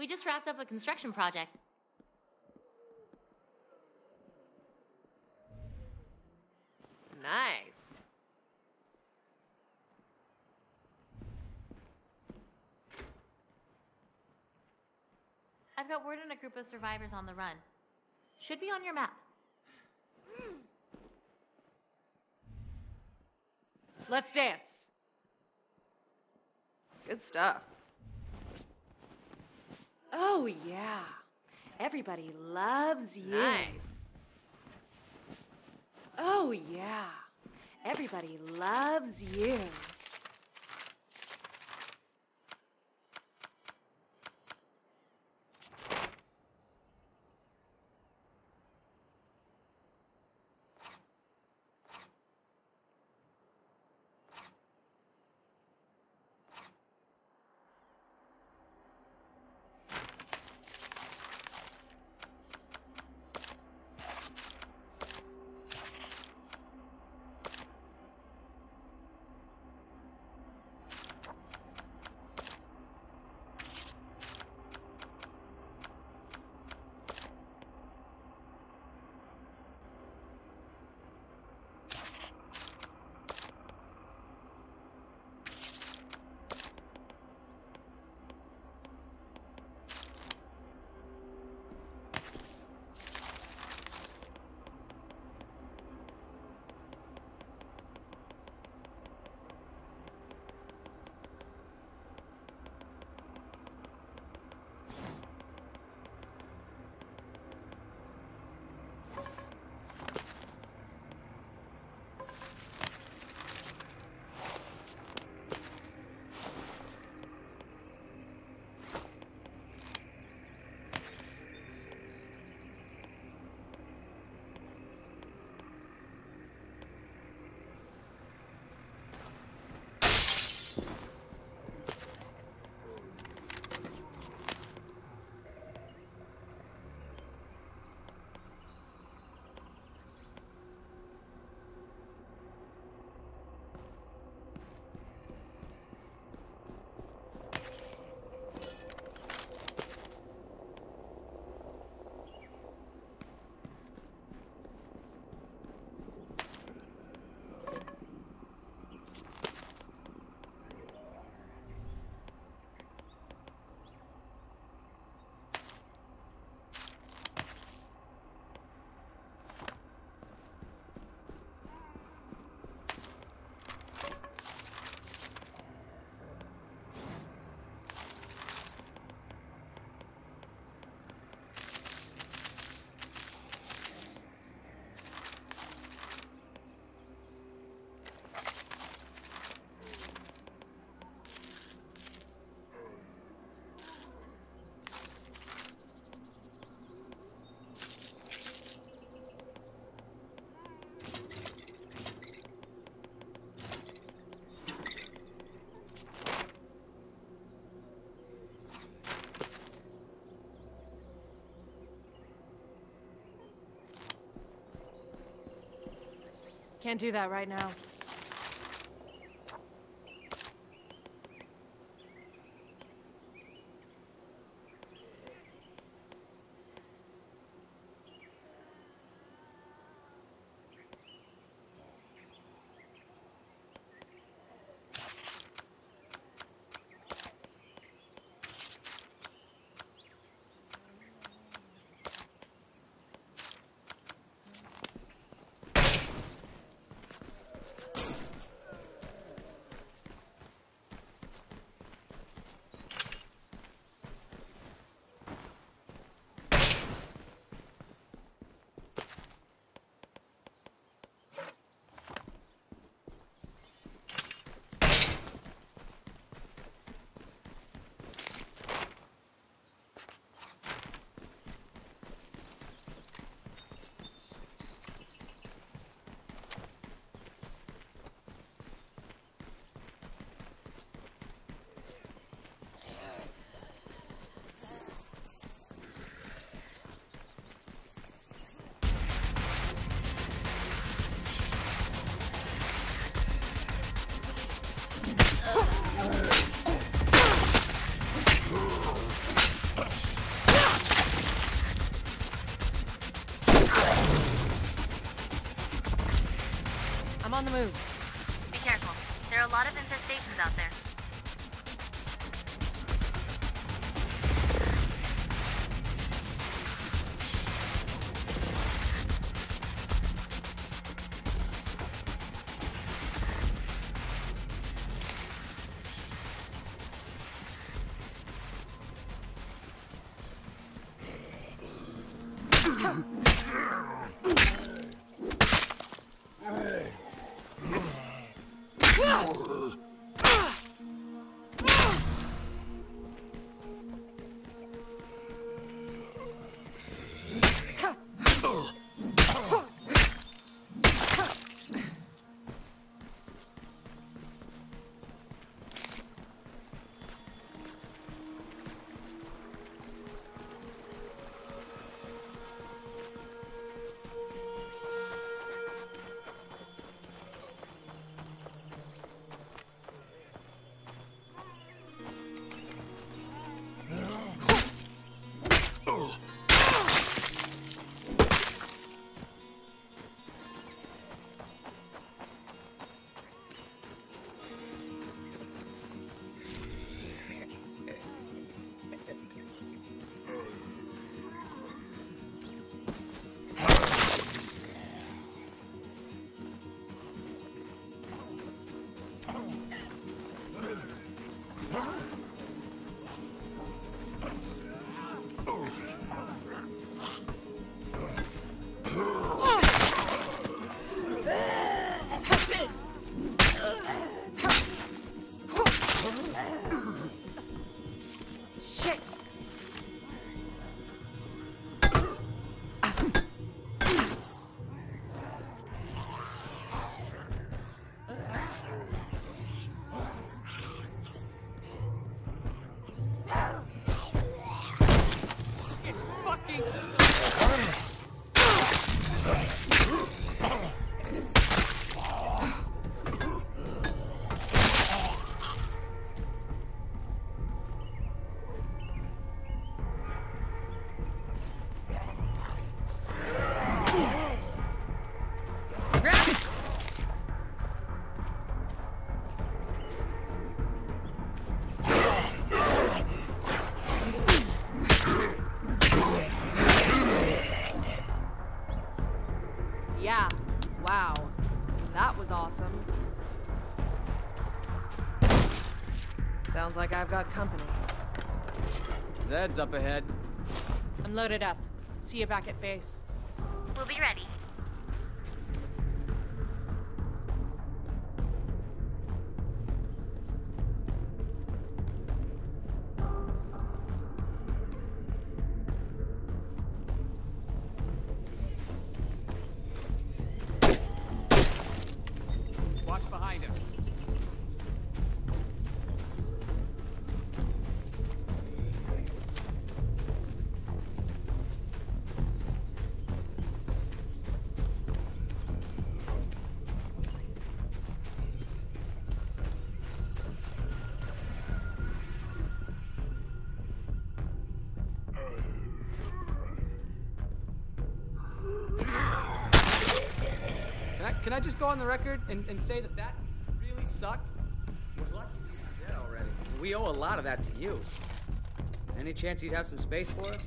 We just wrapped up a construction project. Nice. I've got word on a group of survivors on the run. Should be on your map. Let's dance. Good stuff. Oh, yeah. Everybody loves you. Nice. Oh, yeah. Everybody loves you. Can't do that right now. I'm on the move. Be careful. There are a lot of infestations out there. Yeah. Wow. That was awesome. Sounds like I've got company. Zed's up ahead. I'm loaded up. See you back at base. We'll be ready. Watch behind us. Can I just go on the record and say that really sucked? We're lucky you're dead already. We owe a lot of that to you. Any chance you'd have some space for us?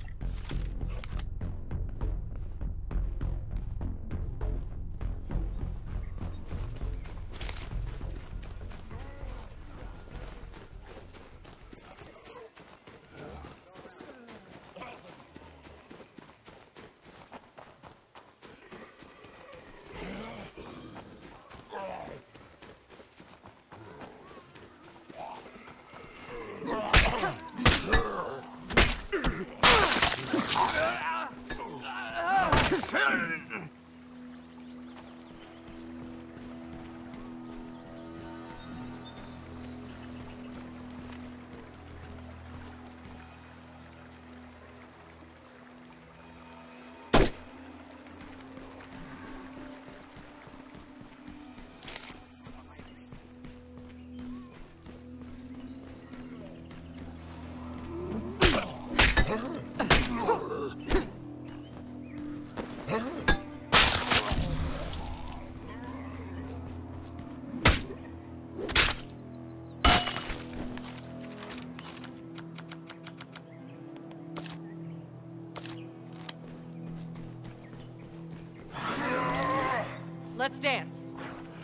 Let's dance.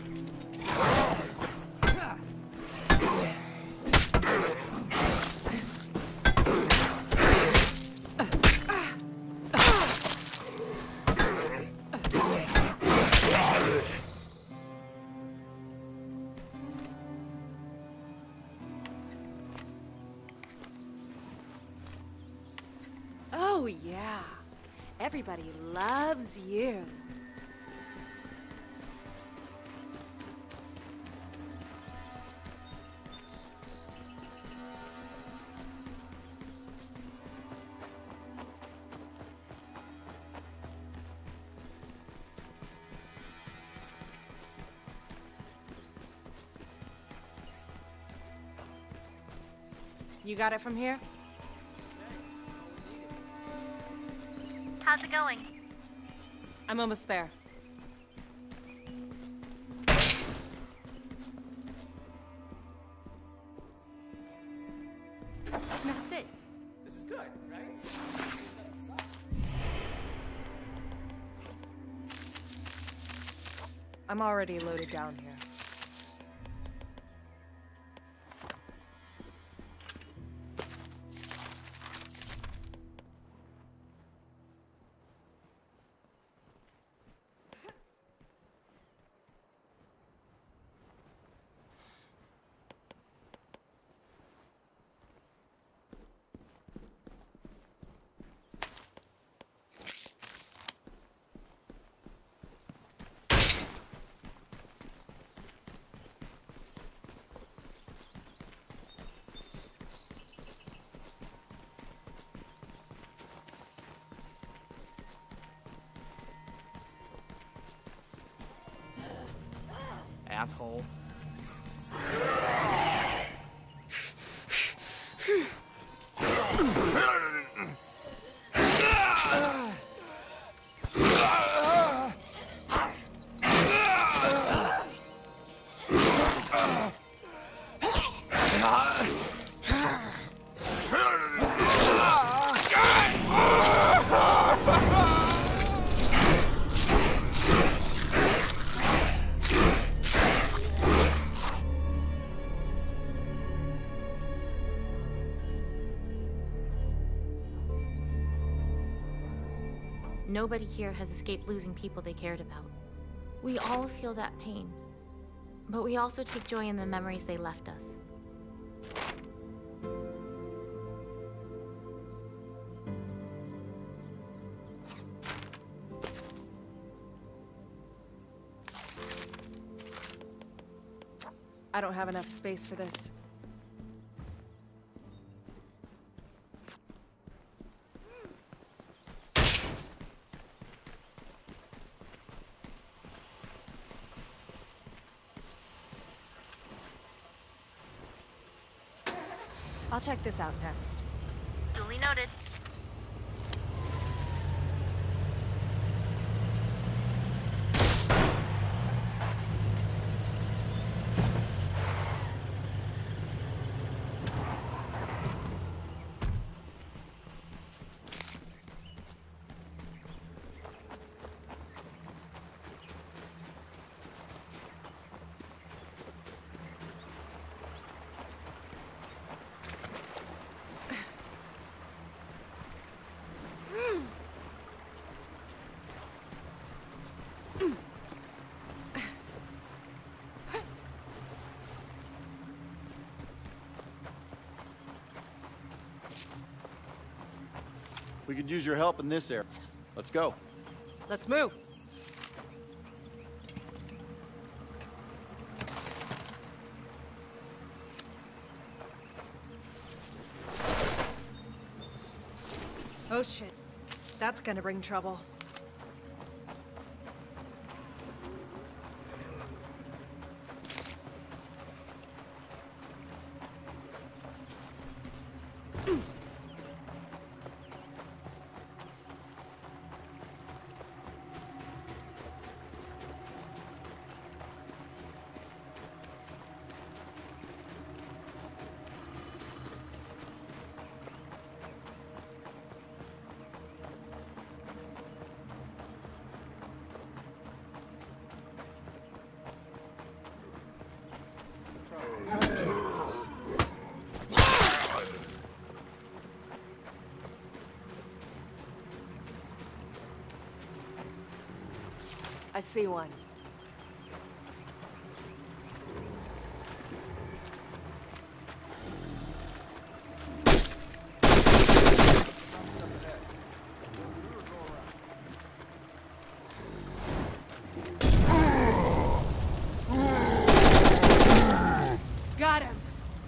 Oh, yeah. Everybody loves you. You got it from here? How's it going? I'm almost there. That's it. This is good, right? I'm already loaded down here. Asshole. Nobody here has escaped losing people they cared about. We all feel that pain, but we also take joy in the memories they left us. I don't have enough space for this. I'll check this out next. Duly noted. We could use your help in this area. Let's go. Let's move. Oh shit. That's gonna bring trouble. I see one. Got him!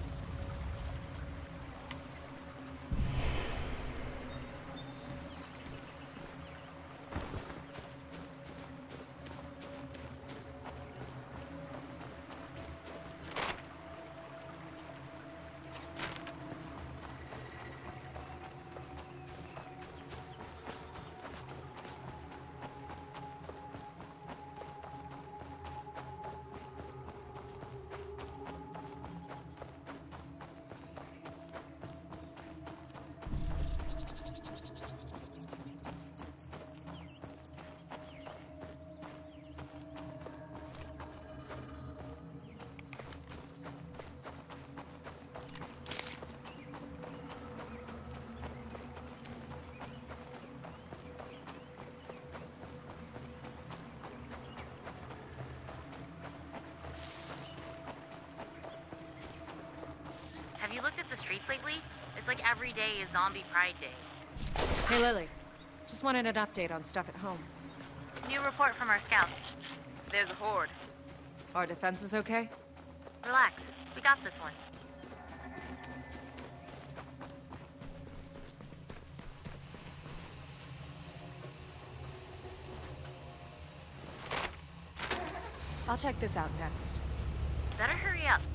Have you looked at the streets lately? It's like every day is Zombie Pride Day. Hey, Lily. Just wanted an update on stuff at home. New report from our scouts. There's a horde. Our defense is okay? Relax. We got this one. I'll check this out next. Better hurry up.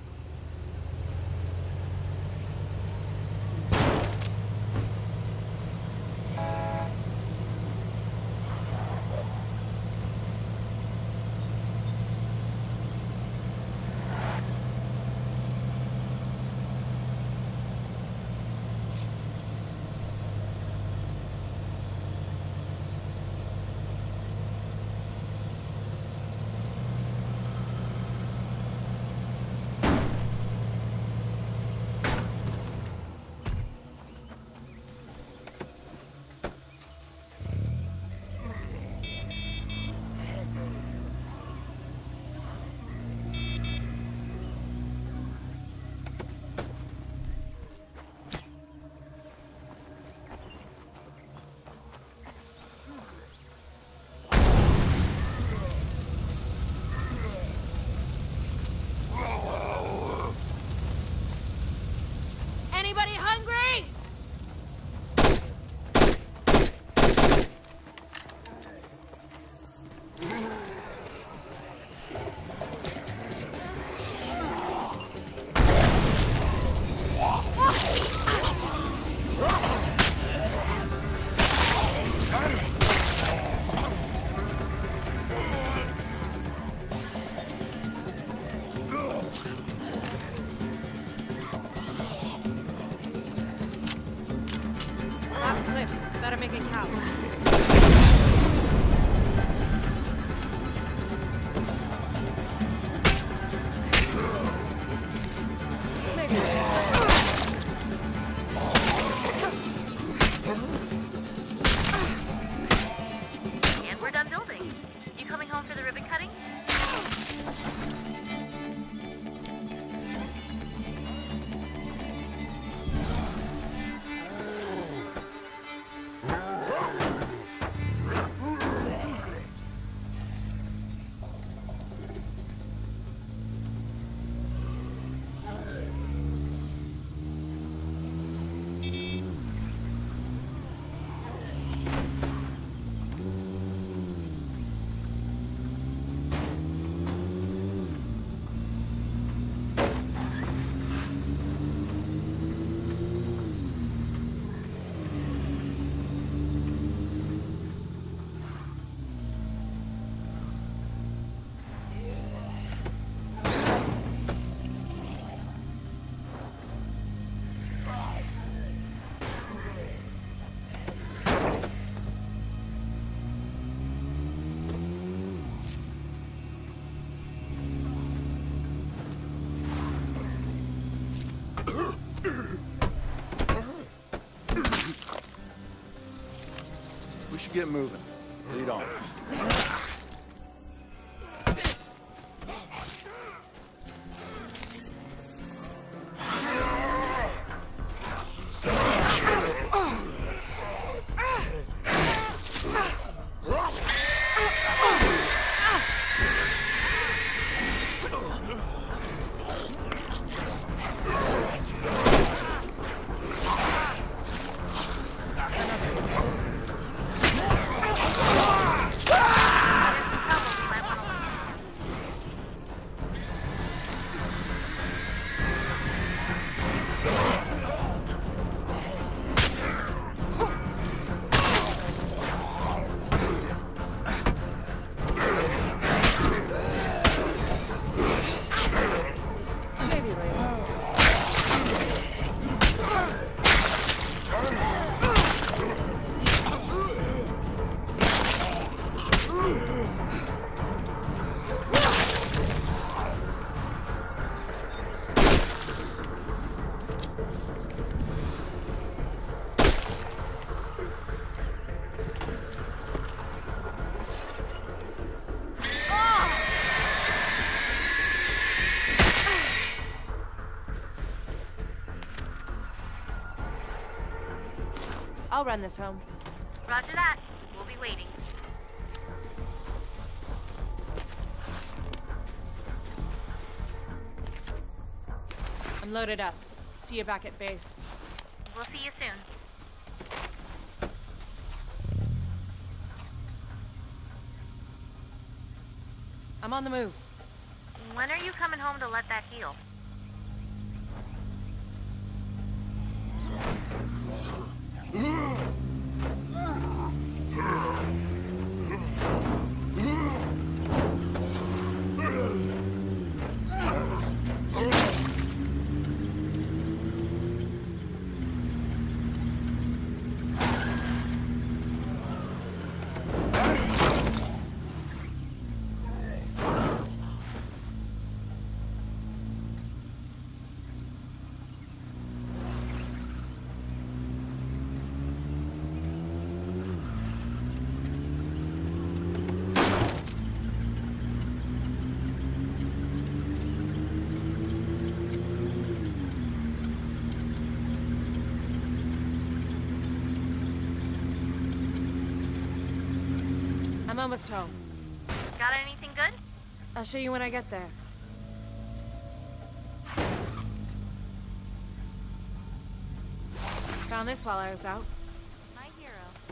Anybody hungry? Last clip. Better make it count. And we're done building. You coming home for the ribbon cutting? We should get moving. Lead on. I'll run this home. Roger that. We'll be waiting. I'm loaded up. See you back at base. We'll see you soon. I'm on the move. When are you coming home to let that heal? I'm almost home. Got anything good? I'll show you when I get there. Found this while I was out. My hero.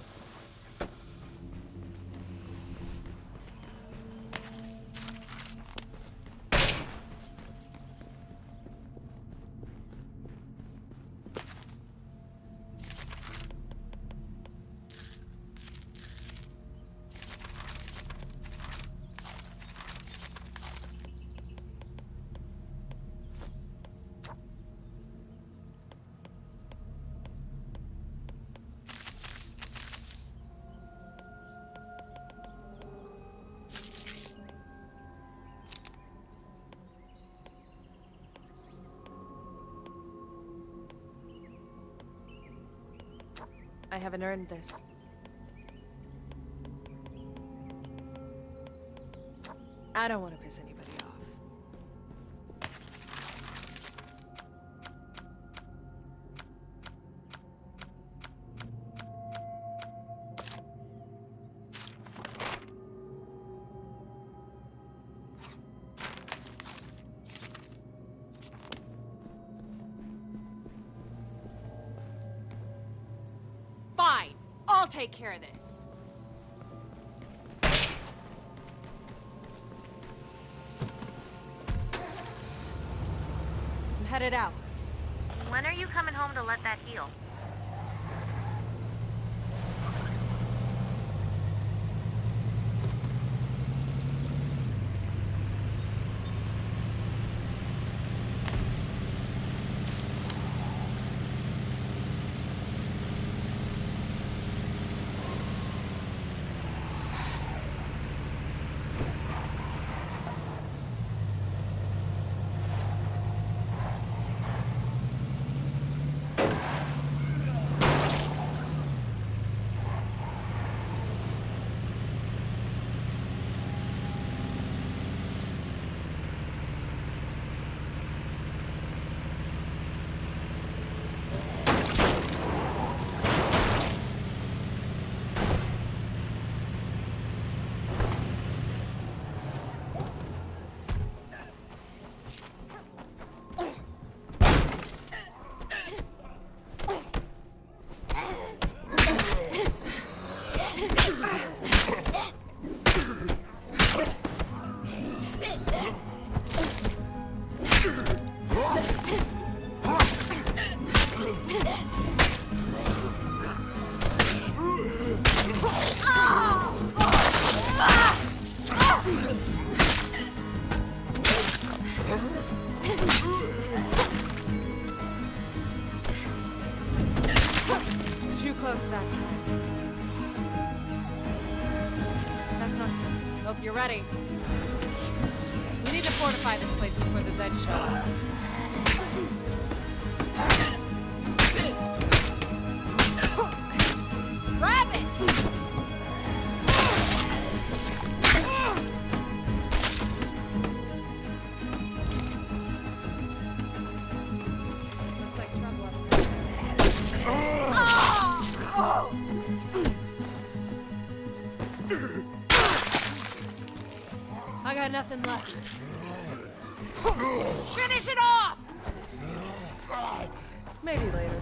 I haven't earned this. I don't want to piss anybody off. Fine, I'll take care of this. I'm headed out. When are you coming home to let that heal? Too close that time. That's not good. Hope you're ready. We need to fortify this place before the Zeds show up. Grab it! Looks like trouble up there. I got nothing left. Finish it off! Maybe later.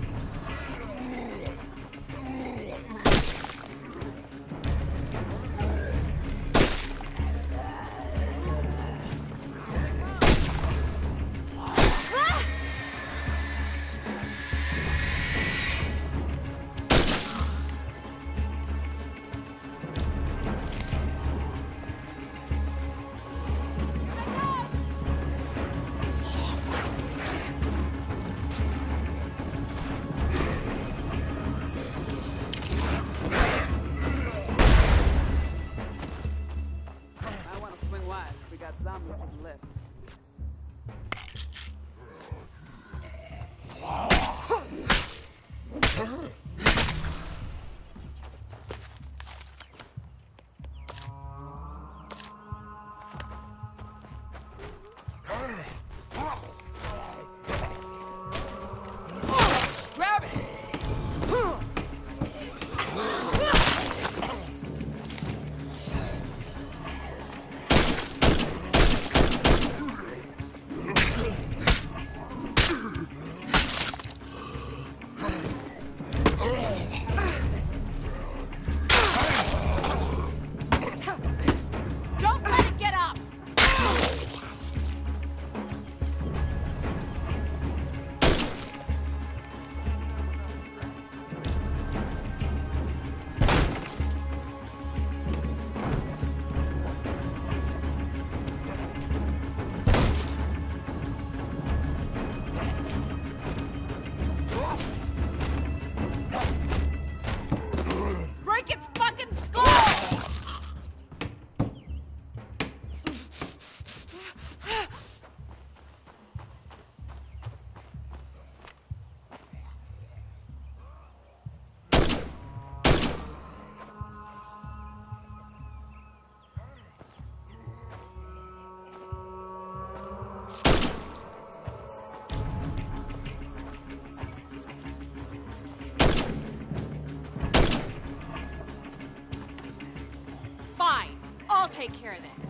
I'll take care of this.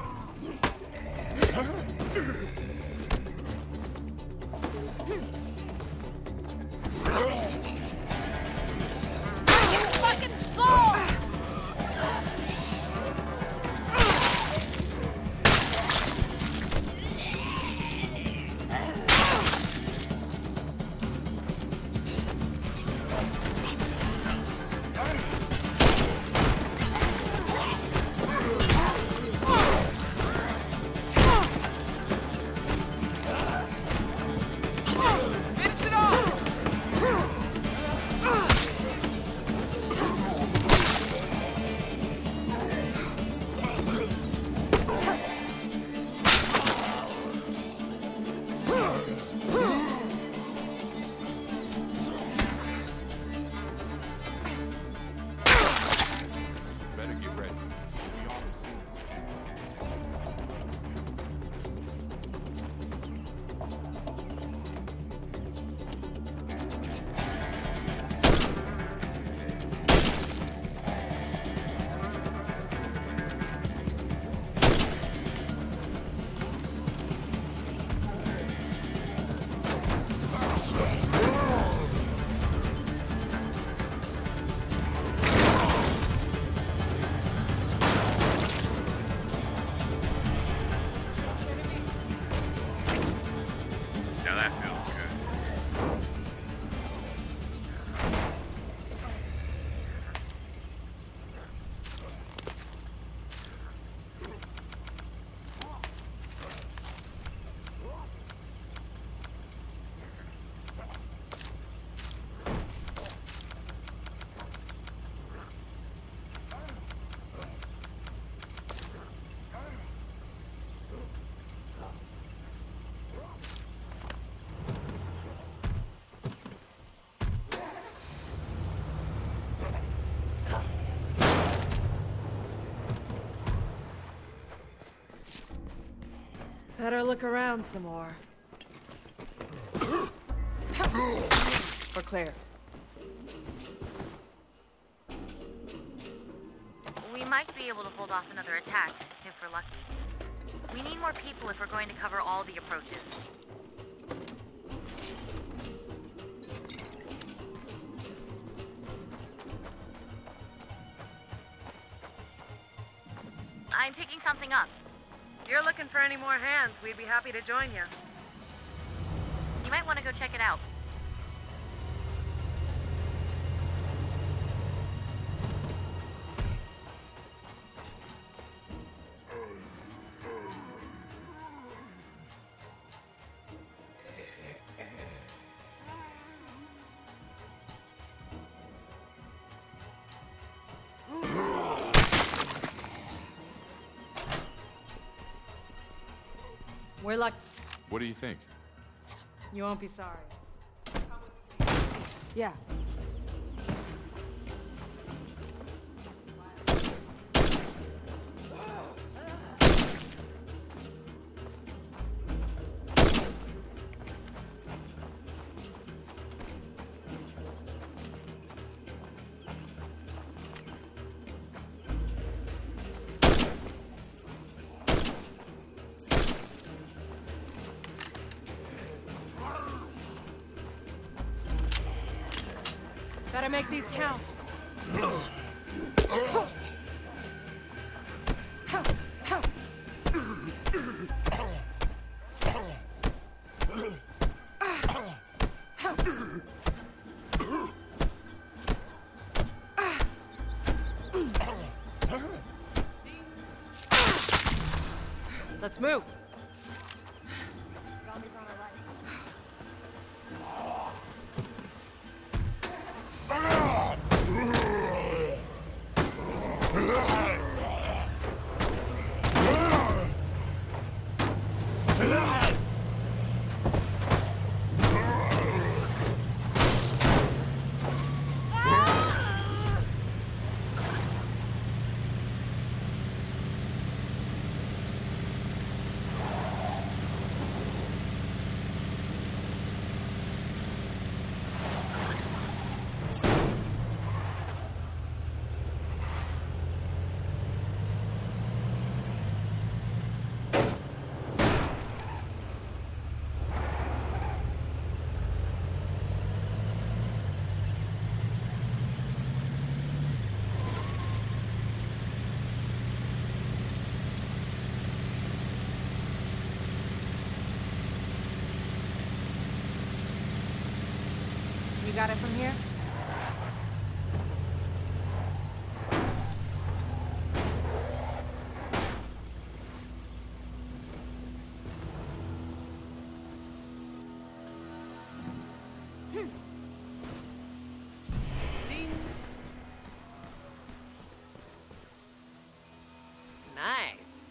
Fucking skull! Better look around some more. We're clear. We might be able to hold off another attack if if we're lucky. We need more people if we're going to cover all the approaches. I'm picking something up. If you're looking for any more hands, we'd be happy to join you. You might want to go check it out. We're lucky. What do you think? You won't be sorry. Yeah. Better make these count. Let's move. You got it from here? Nice.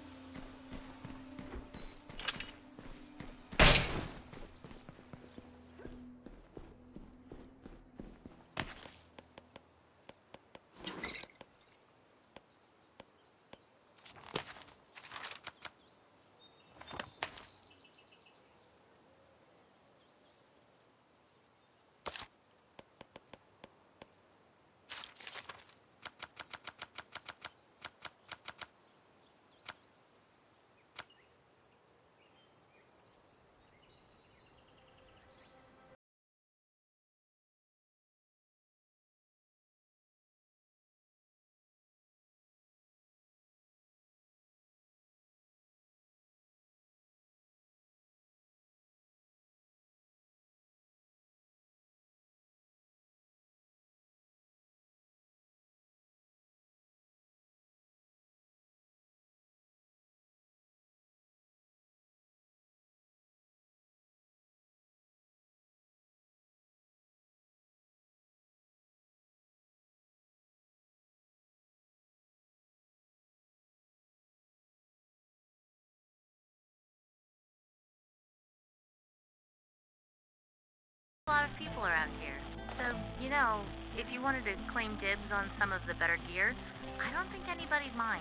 A lot of people around here. So, you know, if you wanted to claim dibs on some of the better gear, I don't think anybody'd mind.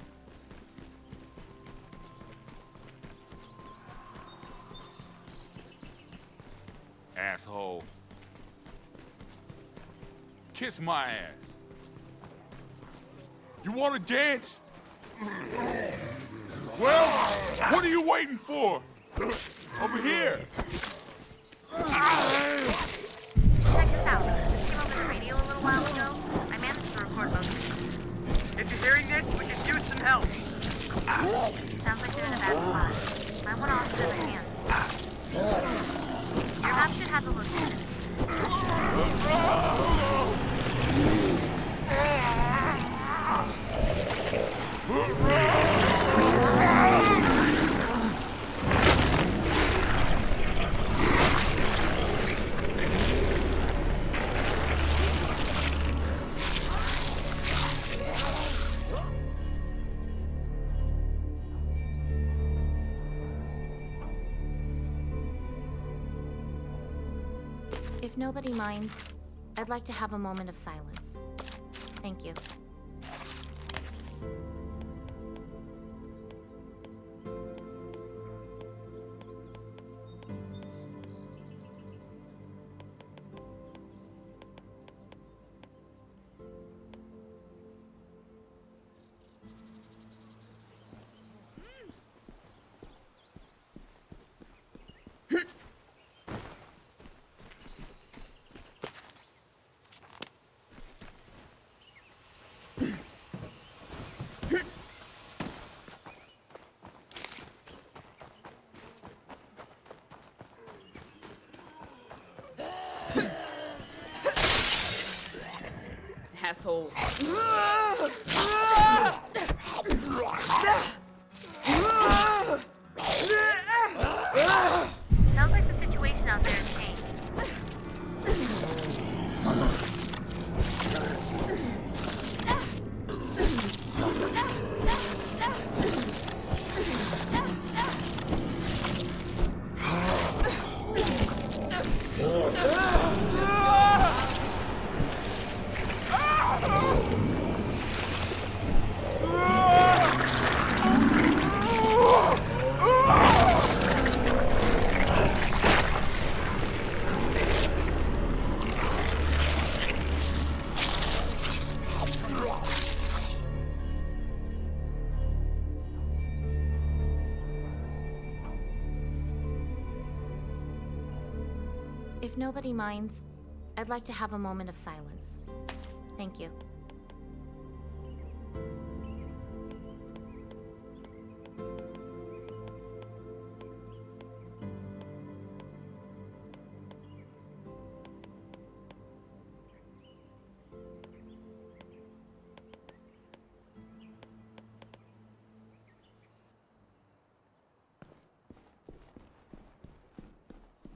Asshole. Kiss my ass. You wanna dance? Well, what are you waiting for? Over here. Check this out. This came over the radio a little while ago. I managed to record most of it. If you're hearing this, we could use some help. Sounds like you're in a bad spot. I want to offer them a hand. Your map should have the location. If nobody minds, I'd like to have a moment of silence. Thank you. Asshole. Sounds like the situation out there has changed. If nobody minds, I'd like to have a moment of silence. Thank you.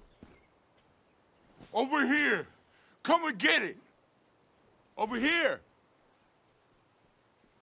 Over here. Come and get it. Over here.